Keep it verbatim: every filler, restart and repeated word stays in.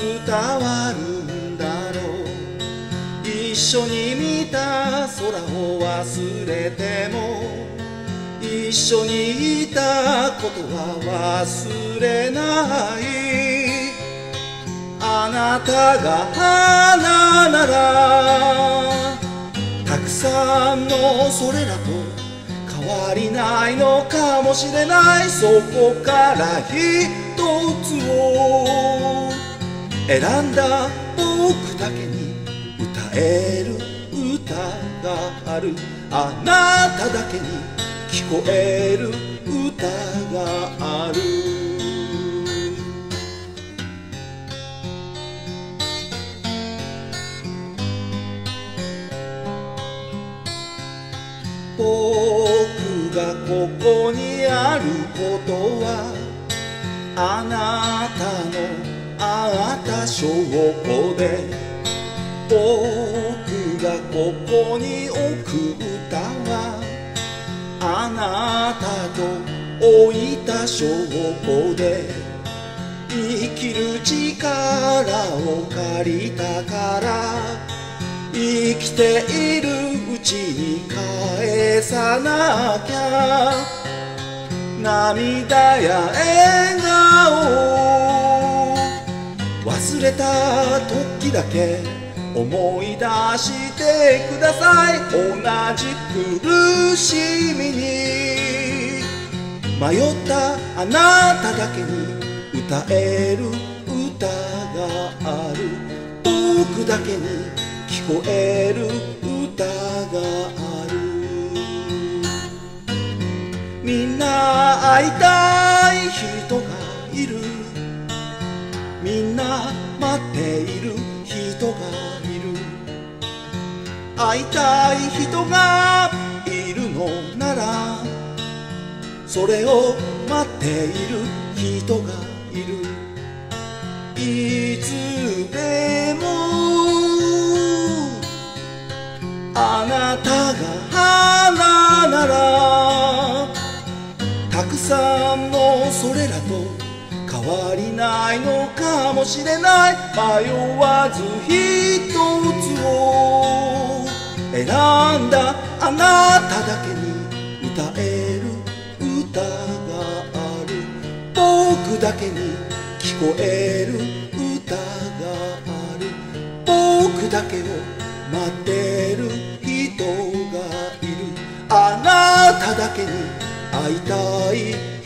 伝わるんだろう。一緒に見た空を忘れても、一緒にいたことは忘れない。あなたが花ならたくさんのそれらと変わりないのかもしれない。そこから一つを選んだ僕だけに歌える歌がある。あなただけに聞こえる歌がある。僕がここにあることはあなたのあった証拠で、僕がここに置く歌はあなたと置いた証拠で、生きる力を借りたから、生きているうちに返さなきゃ。涙や笑顔忘れた時だけ思い出してください。同じ苦しみに迷ったあなただけに歌える歌がある。僕だけに聞こえる歌がある。みんな会いたい人がいる。みんな待っている人がいる。会いたい人がいるのなら、それを待っている人がいる。いつでもあなたが花なら、たくさんのそれらと変わりないのかもしれない。迷わず一つを選んだあなただけに歌える歌がある。僕だけに聞こえる歌がある。僕だけを待ってる人がいる。あなただけに会いたい